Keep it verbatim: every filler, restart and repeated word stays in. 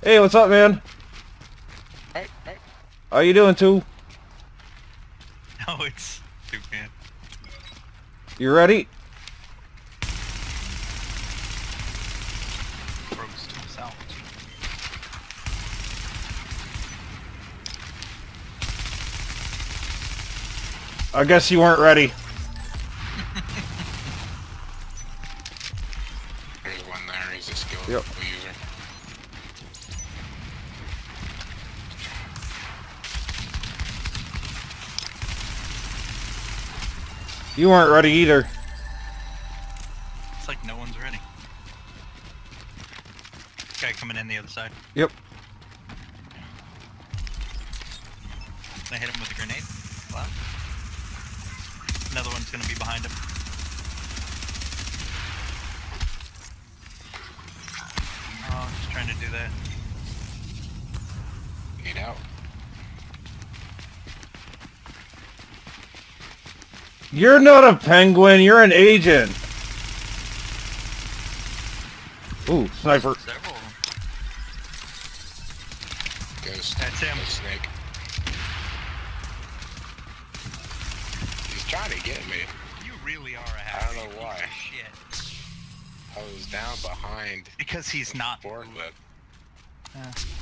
Hey, what's up, man? Hey, hey. How you doing, too? No, it's Toucan. You ready? Roast himself. I guess you weren't ready. There's one there, he's a skill Yep. user. You weren't ready either. It's like no one's ready. Guy coming in the other side. Yep. I hit him with a grenade. Wow. Another one's gonna be behind him. Oh, I'm just trying to do that. Need out. You're not a penguin, you're an agent. Ooh, sniper. Several of them. Ghost. That's him. Ghost snake. He's trying to get me. You really are a I happy don't know piece why. of shit. I was down behind Because he's not. forklift. Uh,